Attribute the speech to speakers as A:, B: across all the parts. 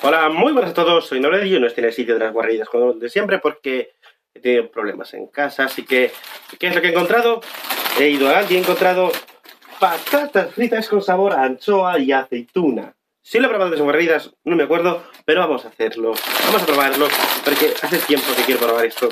A: Hola, muy buenas a todos, soy Nored y no estoy en el sitio de las guarrerías como de siempre porque he tenido problemas en casa, así que ¿qué es lo que he encontrado? He ido a Aldi y he encontrado patatas fritas con sabor a anchoa y aceituna. Si lo he probado en guarrerías, no me acuerdo, pero vamos a hacerlo, vamos a probarlo, porque hace tiempo que quiero probar esto.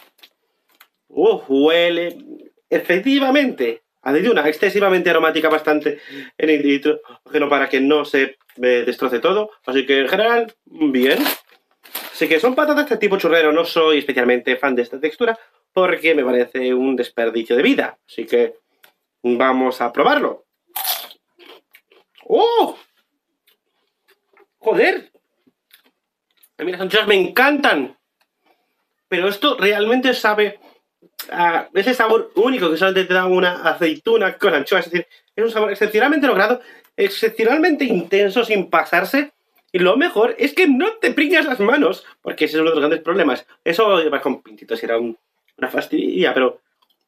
A: Huele efectivamente aceituna, excesivamente aromática, bastante en el nitrógeno para que no se destroce todo. Así que en general, bien. Así que son patatas de tipo churrero. No soy especialmente fan de esta textura porque me parece un desperdicio de vida. Así que vamos a probarlo. ¡Oh! ¡Joder! A mí las anchoas me encantan. Pero esto realmente sabe a ese sabor único que solamente te da una aceituna con anchoa. Es decir, es un sabor excepcionalmente logrado, excepcionalmente intenso sin pasarse. Y lo mejor es que no te pringas las manos, porque ese es uno de los grandes problemas. Eso va con pintitos, era una fastidia, pero...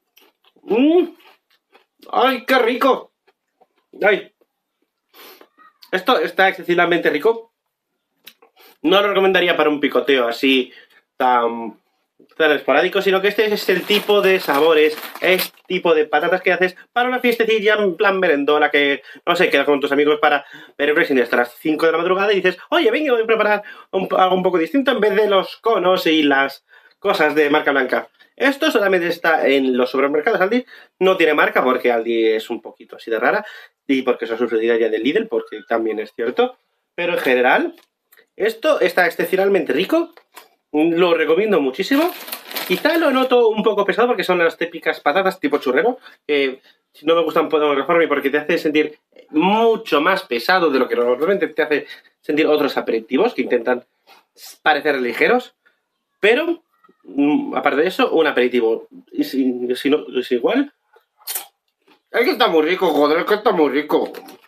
A: ¡Ay, qué rico! ¡Ay! Esto está excesivamente rico. No lo recomendaría para un picoteo así tan esporádico, sino que este es el tipo de sabores, este tipo de patatas que haces para una fiestecilla en plan merendola, que, no sé, quedas con tus amigos para ver Racing hasta las 5 de la madrugada y dices, oye, venga, voy a preparar algo un poco distinto en vez de los conos y las cosas de marca blanca. Esto solamente está en los supermercados Aldi, no tiene marca porque Aldi es un poquito así de rara y porque es una subsidiaria del Lidl, porque también es cierto, pero en general, esto está excepcionalmente rico. Lo recomiendo muchísimo. Quizá lo noto un poco pesado porque son las típicas patatas tipo churrero, que si no me gustan puedo reformarme porque te hace sentir mucho más pesado de lo que normalmente te hace sentir otros aperitivos que intentan parecer ligeros. Pero, aparte de eso, un aperitivo. Y si no es igual... Es que está muy rico, joder, es que está muy rico.